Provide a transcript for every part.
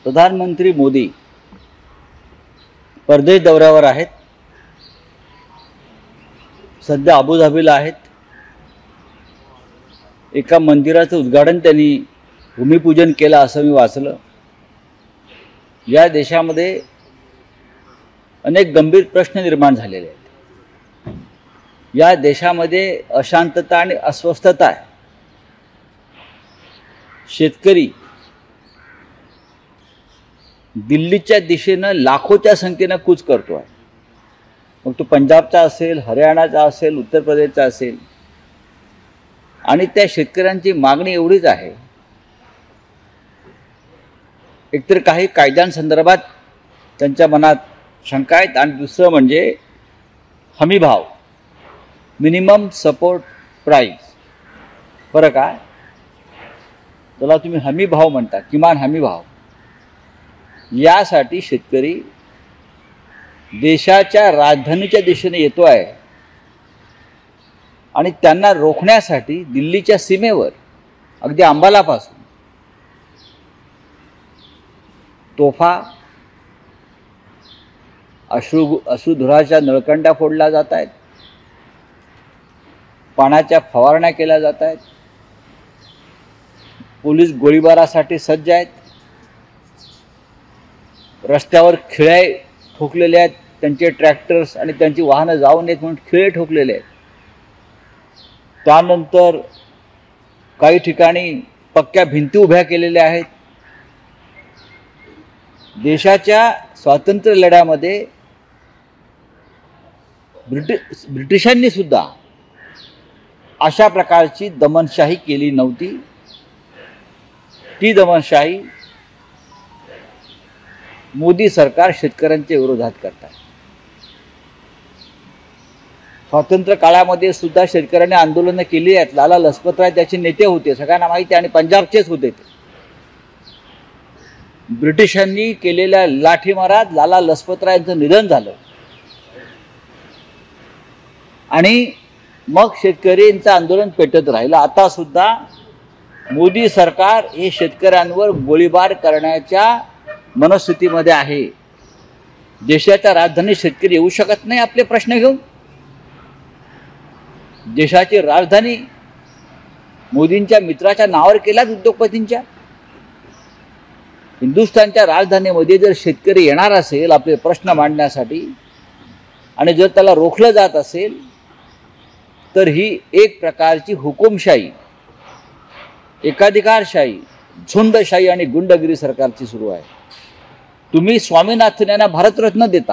प्रधानमंत्री मोदी परदेश दौऱ्यावर आहेत। सध्या अबुधाबीला आहेत। एका मंदिराचं उद्घाटन त्यांनी भूमिपूजन केलं असं मी वाचलं। या देशामध्ये अनेक गंभीर प्रश्न निर्माण झालेले आहेत। या देशामध्ये अशांतता आणि अस्वस्थता आहे। शेतकरी दिल्लीच्या दिशेनं लाखोच्या संख्येनं कूच करतो आहे। मग तो पंजाबचा असेल, हरियाणाचा असेल, उत्तर प्रदेशचा असेल। आणि त्या शेतकऱ्यांची मागणी एवढीच आहे, एकतर काही कायद्यांसंदर्भात त्यांच्या मनात शंका आहेत आणि दुसरं म्हणजे हमी भाव, मिनिमम सपोर्ट प्राइस। बरं काय त्याला तुम्ही हमी भाव म्हणता, किमान हमी भाव। यासाठी शेतकरी देशाच्या राजधानीच्या दिशेने येतो आहे आणि त्यांना रोखण्यासाठी दिल्लीच्या सीमेवर अगदी अंबालापासून तोफा, अश्रुधुराच्या नळकंड्या फोडल्या जात आहेत, पाण्याच्या फवारण्या केल्या जात आहेत, पोलीस गोळीबारासाठी सज्ज आहेत, रस्त्यावर खिळे ठोकलेले आहेत, त्यांचे ट्रॅक्टर्स आणि त्यांची वाहनं जाऊ नयेत म्हणून खिळे ठोकलेले आहेत। त्यानंतर काही ठिकाणी पक्क्या भिंती उभ्या केलेल्या आहेत। देशाच्या स्वातंत्र्य लढ्यामध्ये ब्रिटिशांनी सुद्धा अशा प्रकारची दमनशाही केली नव्हती। ती दमनशाही मोदी सरकार शेतकऱ्यांच्या विरोधात करत आहे। स्वातंत्र्य काळामध्ये सुद्धा शेतकऱ्यांनी आंदोलनं केली आहेत। लाला लजपत राय त्याचे नेते होते, सगळ्यांना माहिती आहे, आणि पंजाबचेच होते ते। ब्रिटिशांनी केलेल्या लाठीमारात लाला लजपत रायांचं निधन झालं आणि मग शेतकऱ्यांचं आंदोलन पेटत राहिलं। आता सुद्धा मोदी सरकार हे शेतकऱ्यांवर गोळीबार करण्याच्या मनस्थितीमध्ये आहे। देशाच्या राजधानीत शेतकरी येऊ शकत नाही आपले प्रश्न घेऊन। देशाची राजधानी मोदींच्या मित्राच्या नावावर केल्यात, उद्योगपतींच्या। हिंदुस्थानच्या राजधानीमध्ये जर शेतकरी येणार असेल आपले प्रश्न मांडण्यासाठी आणि जर त्याला रोखलं जात असेल तर ही एक प्रकारची हुकुमशाही, एकाधिकारशाही, झुंडशाही आणि गुंडगिरी सरकारची सुरू आहे। तुम्ही स्वामीनाथन यांना भारतरत्न देता।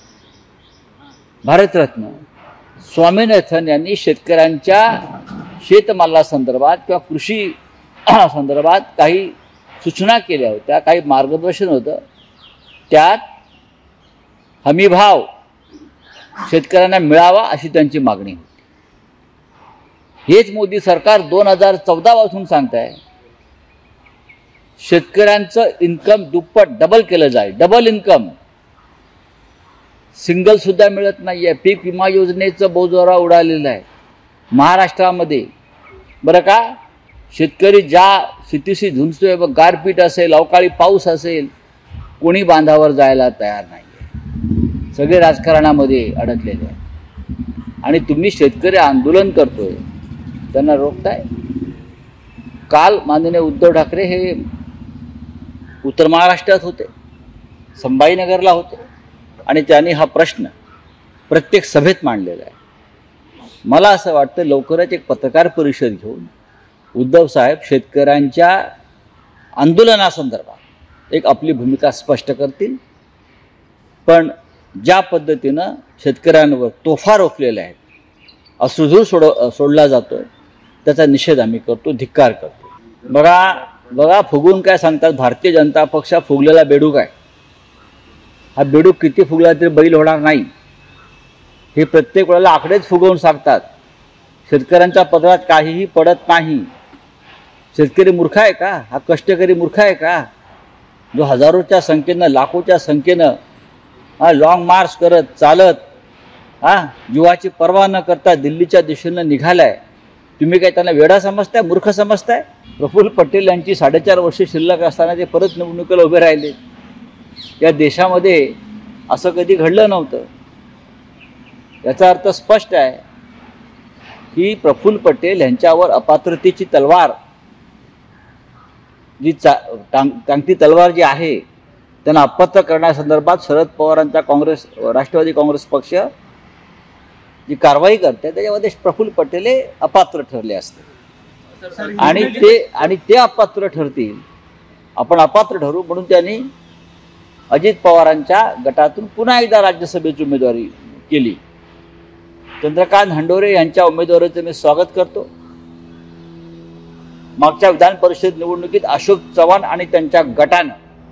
भारतरत्न स्वामीनाथन यांनी शेतकऱ्यांच्या शेतमालासंदर्भात किंवा कृषी संदर्भात काही सूचना केल्या होत्या, काही मार्गदर्शन होतं। त्यात हमीभाव शेतकऱ्यांना मिळावा अशी त्यांची मागणी होती। हेच मोदी सरकार 2014 पासून सांगत आहे शेतकऱ्यांचं इन्कम दुप्पट डबल केलं जाईल। डबल इन्कम, सिंगल सुद्धा मिळत नाही आहे। पीक विमा योजनेचं बोजोरा उडालेला आहे महाराष्ट्रामध्ये। बरं का, शेतकरी ज्या स्थितीशी झुंजतोय, गारपीट असेल, अवकाळी पाऊस असेल, कोणी बांधावर जायला तयार नाही आहे। सगळे राजकारणामध्ये अडकलेले आहेत आणि तुम्ही शेतकरी आंदोलन करतोय, त्यांना रोखताय। काल माननीय उद्धव ठाकरे हे उत्तर महाराष्ट्रात होते, संभाजीनगरला होते आणि त्यांनी हा प्रश्न प्रत्येक सभेत मांडलेला आहे। मला असं वाटतं लवकरच एक पत्रकार परिषद घेऊन उद्धव साहेब शेतकऱ्यांच्या आंदोलनासंदर्भात एक आपली भूमिका स्पष्ट करतील। पण ज्या पद्धतीनं शेतकऱ्यांवर तोफा रोखलेल्या आहेत, अश्रुधूर सोडला जातोय, त्याचा निषेध आम्ही करतो, धिक्कार करतो। बघा फुगून काय सांगतात, भारतीय जनता पक्ष फुगलेला बेडूक आहे। हा बेडूक किती फुगला तरी बैल होणार नाही, हे प्रत्येक वेळेला आकडेच फुगवून सांगतात। शेतकऱ्यांच्या पदरात काहीही पडत नाही। शेतकरी मूर्ख आहे का? हा कष्टकरी मूर्ख आहे का, जो हजारोच्या संख्येनं, लाखोच्या संख्येनं लॉंग मार्च करत चालत जीवाची पर्वा न करता दिल्लीच्या दिशेनं निघालाय? तुम्ही काय त्यांना वेडा समजताय, मूर्ख समजताय? प्रफुल्ल पटेल यांची 4.5 वर्ष शिल्लक असताना ते परत निवडणुकीला उभे राहिले. या देशामध्ये असं कधी घडलं नव्हतं. याचा अर्थ स्पष्ट आहे की प्रफुल्ल पटेल यांच्यावर अपात्रतेची तलवार जी टांगती तलवार जी आहे त्यांना अपात्र करण्यासंदर्भात शरद पवारांचा राष्ट्रवादी काँग्रेस पक्ष जी कारवाई करते त्याच्यामध्ये प्रफुल्ल पटेल हे अपात्र ठरले असते आणि ते अपात्र ठरतील, आपण अपात्र ठरू म्हणून त्यांनी अजित पवारांच्या गटातून पुन्हा एकदा राज्यसभेची उमेदवारी केली. चंद्रकांत हंडोरे यांच्या उमेदवारीचं मी स्वागत करतो. मागच्या विधान परिषद निवडणुकीत अशोक चव्हाण आणि त्यांच्या गटानं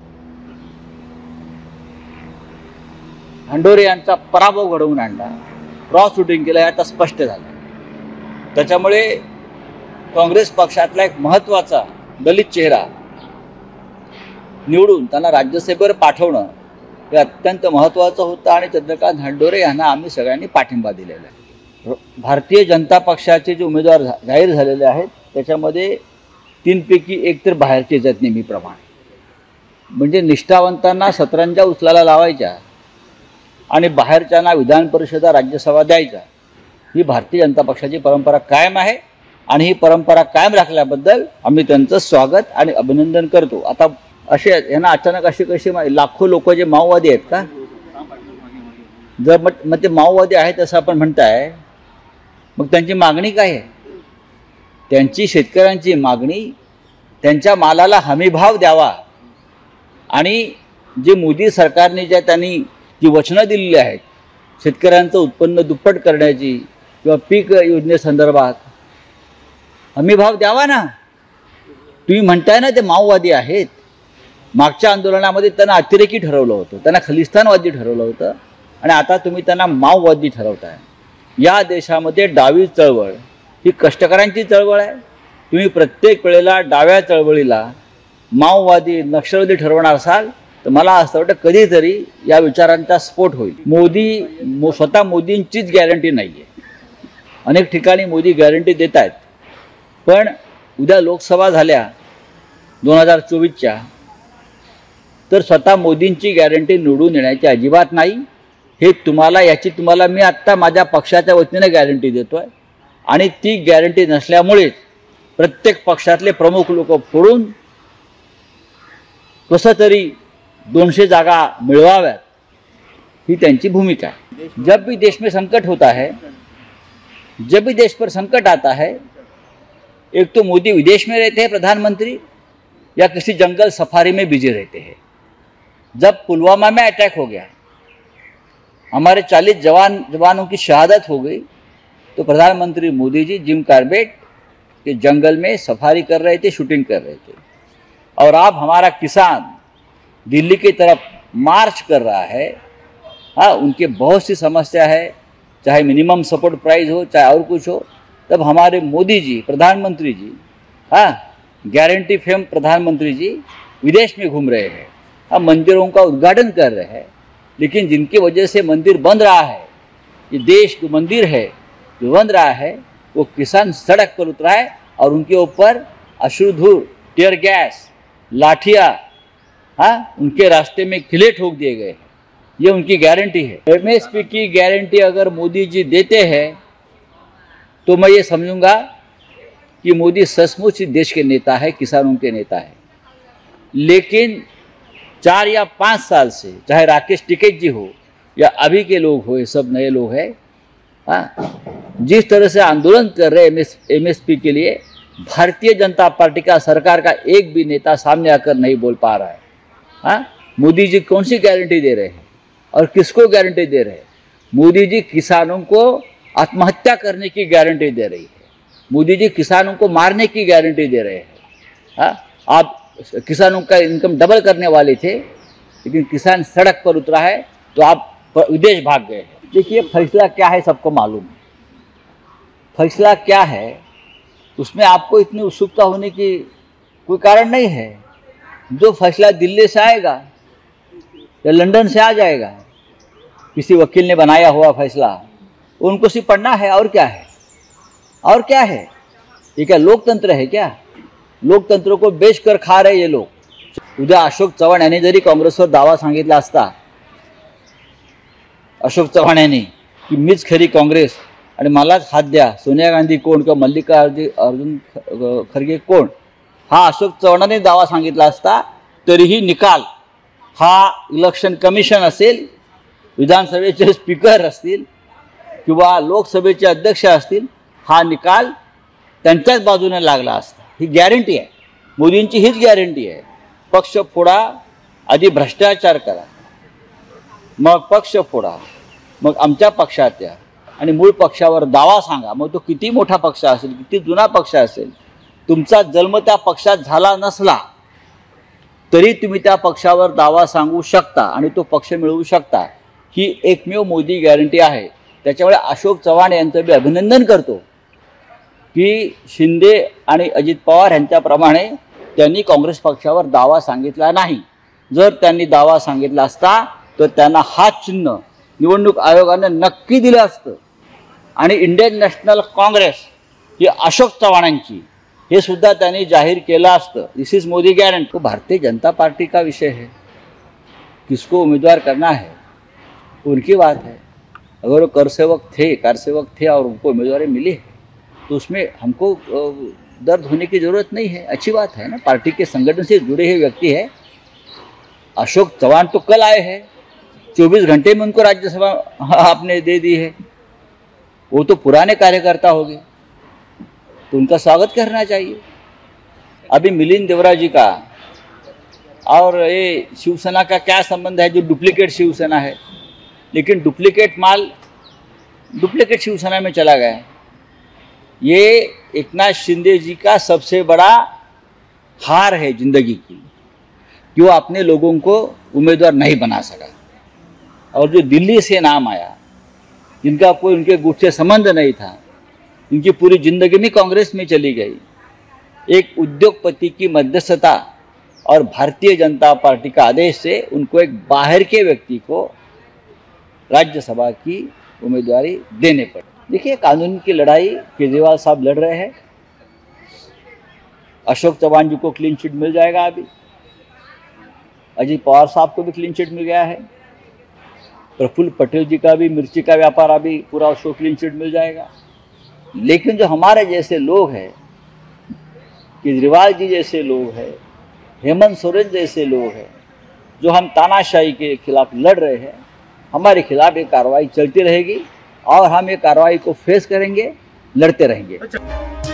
हंडोरे यांचा पराभव घडवून आणला, क्रॉस शूटिंग केलं, हे आता स्पष्ट झालं. त्याच्यामुळे काँग्रेस पक्षातला एक महत्त्वाचा दलित चेहरा निवडून त्यांना राज्यसभेवर पाठवणं हे अत्यंत महत्त्वाचं होतं आणि चंद्रकांत हंडोरे यांना आम्ही सगळ्यांनी पाठिंबा दिलेला आहे. भारतीय जनता पक्षाचे जे उमेदवार जाहीर झालेले आहेत त्याच्यामध्ये 3 पैकी 1 तर बाहेरचेच आहेत नेहमीप्रमाणे. म्हणजे निष्ठावंतांना सतरंजा उचलायला लावायच्या आणि बाहेरच्यांना विधान परिषदा राज्यसभा द्यायचा, ही भारतीय जनता पक्षाची परंपरा कायम आहे आणि ही परंपरा कायम राखल्याबद्दल आम्ही त्यांचं स्वागत आणि अभिनंदन करतो. आता असे यांना अचानक असे कसे लाखो लोक जे माओवादी आहेत का? जर मग ते माओवादी आहेत असं आपण म्हणताय, मग त्यांची मागणी काय आहे? त्यांची शेतकऱ्यांची मागणी त्यांच्या मालाला हमीभाव द्यावा आणि जे मोदी सरकारने त्यांनी जी वचनं दिलेली आहेत शेतकऱ्यांचं उत्पन्न दुप्पट करण्याची किंवा पीक योजनेसंदर्भात हमीभाव द्यावा ना. तुम्ही म्हणताय ना ते माओवादी आहेत. मागच्या आंदोलनामध्ये त्यांना अतिरेकी ठरवलं होतं, त्यांना खलिस्तानवादी ठरवलं होतं आणि आता तुम्ही त्यांना माओवादी ठरवताय. या देशामध्ये डावी चळवळ ही कष्टकऱ्यांची चळवळ आहे. तुम्ही प्रत्येक वेळेला डाव्या चळवळीला माओवादी नक्षलवादी ठरवणार असाल तर मला असं वाटतं कधीतरी या विचारांचा स्फोट होईल. स्वतः मोदींचीच गॅरंटी नाही आहे. अनेक ठिकाणी मोदी गॅरंटी देत आहेत, पण उद्या लोकसभा झाल्या 2024च्या तर स्वतः मोदींची गॅरंटी निवडून येण्याची अजिबात नाही. हे याची तुम्हाला मी आत्ता माझ्या पक्षाच्या वतीने गॅरंटी देतो आहे आणि ती गॅरंटी नसल्यामुळेच प्रत्येक पक्षातले प्रमुख लोक फोडून कसं तरी 200 जागा मिळवाव्यात ही त्यांची भूमिका है. जब भी देश में संकट होता है, जब भी देश पर संकट आता है, एक तो मोदी विदेश में रहते हैं प्रधानमंत्री या किसी जंगल सफारी में बिजी रहते हैं. जब पुलवामा में अटैक हो गया, हमारे 40 जवानों की शहादत हो गई, तो प्रधानमंत्री मोदी जी जिम कॉर्बेट के जंगल में सफारी कर रहे थे, शूटिंग कर रहे थे. और अब हमारा किसान दिल्ली की तरफ मार्च कर रहा है. हाँ, उनके बहुत सी समस्या है, चाहे मिनिमम सपोर्ट प्राइस हो चाहे और कुछ हो. तब हमारे मोदी जी प्रधानमंत्री जी, हाँ, गारंटी फेम प्रधानमंत्री जी विदेश में घूम रहे हैं. हाँ, मंदिरों का उद्घाटन कर रहे हैं, लेकिन जिनकी वजह से मंदिर बंद रहा है, ये देश जो मंदिर है जो बंद रहा है, वो किसान सड़क पर उतरा है और उनके ऊपर अश्रुधूर, टीयर गैस, लाठियाँ, हाँ, उनके रास्ते में किले ठोक दिए गए हैं. ये उनकी गारंटी है. MSP की गारंटी अगर मोदी जी देते हैं तो मैं ये समझूंगा कि मोदी सचमुच देश के नेता है, किसानों के नेता है. लेकिन 4 या 5 साल से चाहे राकेश टिकैत जी हो या अभी के लोग हो, ये सब नए लोग हैं, हाँ, जिस तरह से आंदोलन कर रहे हैं MSP के लिए, भारतीय जनता पार्टी का सरकार का एक भी नेता सामने आकर नहीं बोल पा रहा है. हाँ, मोदी जी कौन सी गारंटी दे रहे हैं और किसको गारंटी दे रहे हैं? मोदी जी किसानों को आत्महत्या करने की गारंटी दे रही है. मोदी जी किसानों को मारने की गारंटी दे रहे हैं. हाँ, आप किसानों का इनकम डबल करने वाले थे, लेकिन किसान सड़क पर उतरा है तो आप विदेश भाग गए हैं. देखिए, फैसला क्या है सबको मालूम है. फैसला क्या है उसमें आपको इतनी उत्सुकता होने की कोई कारण नहीं है. जो फैसला दिल्ली से आएगा या लंदन से आ जाएगा, किसी वकील ने बनाया हुआ फैसला, उनको सिर्फ पढ़ना है. और क्या है? और क्या है? ये क्या लोकतंत्र है क्या? लोकतंत्र को बेच कर खा रहे ये लोग। उद्या अशोक चव्हाण यांनी जरी काँग्रेसवर दावा सांगितला असता, अशोक चव्हाण यांनी की मीच खरी काँग्रेस आणि मलाच हात द्या, सोनिया गांधी कोण किंवा मल्लिकार्जुन खरगे कोण, हा अशोक चव्हाणांनी दावा सांगितला असता, तरीही निकाल हा इलेक्शन कमिशन असेल, विधानसभेचे स्पीकर असतील किंवा लोकसभेचे अध्यक्ष असतील, हा निकाल त्यांच्याच बाजूने लागला असता। ही गॅरंटी आहे, मोदींची हीच गॅरंटी आहे। पक्ष फोडा, आधी भ्रष्टाचार करा, मग पक्ष फोडा, मग आमच्या पक्षात या आणि मूळ पक्षावर दावा सांगा। मग तो किती मोठा पक्ष असेल, किती जुना पक्ष असेल, तुमचा जन्म त्या पक्षात झाला नसला तरी तुम्ही त्या पक्षावर दावा सांगू शकता आणि तो पक्ष मिळवू शकता। ही एकमेव मोदी गॅरंटी आहे। त्याच्यामुळे अशोक चव्हाण यांचं मी अभिनंदन करतो की शिंदे आणि अजित पवार यांच्याप्रमाणे त्यांनी काँग्रेस पक्षावर दावा सांगितला नाही। जर त्यांनी दावा सांगितला असता तर त्यांना हात चिन्ह निवडणूक आयोगाने नक्की दिलं असतं आणि इंडियन नॅशनल काँग्रेस ही अशोक चव्हाणांची, ये सुद्धा त्यांनी जाहिर केला असतं। This is Modi guarantee. तो भारतीय जनता पार्टी का विषय है, किसको उम्मीदवार करना है उनकी बात है। अगर वो कारसेवक थे और उनको उम्मीदवारी मिली है तो उसमें हमको दर्द होने की ज़रूरत नहीं है। अच्छी बात है ना, पार्टी के संगठन से जुड़े हुए व्यक्ति है। अशोक चव्हाण तो कल आए हैं, 24 घंटे में उनको राज्यसभा आपने दे दी है। वो तो पुराने कार्यकर्ता हो गए, तो उनका स्वागत करना चाहिए। अभी मिलिंद देवरा जी का और ये शिवसेना का क्या संबंध है, जो डुप्लीकेट शिवसेना है, लेकिन डुप्लीकेट माल डुप्लीकेट शिवसेना में चला गया। ये एकनाथ शिंदे जी का सबसे बड़ा हार है जिंदगी की कि वो अपने लोगों को उम्मीदवार नहीं बना सका। और जो दिल्ली से नाम आया, जिनका कोई उनके गुट से संबंध नहीं था, इनकी पूरी जिंदगी में कांग्रेस में चली गई, एक उद्योगपति की मध्यस्थता और भारतीय जनता पार्टी का आदेश से उनको एक बाहर के व्यक्ति को राज्यसभा की उम्मीदवारी देने पड़ी। देखिए, कानून की लड़ाई केजरीवाल साहब लड़ रहे हैं। अशोक चव्हाण जी को क्लीन चिट मिल जाएगा। अभी अजित पवार साहब को भी क्लीन चिट मिल गया है। प्रफुल्ल पटेल जी का भी मिर्ची का व्यापार अभी पूरा उसको क्लीन चिट मिल जाएगा। लेकिन जो हमारे जैसे लोग हैं, केजरीवाल जी जैसे लोग हैं, हेमंत सोरेन जैसे लोग हैं, जो हम तानाशाही के खिलाफ लड़ रहे हैं, हमारे खिलाफ ये कार्रवाई चलती रहेगी और हम ये कार्रवाई को फेस करेंगे, लड़ते रहेंगे।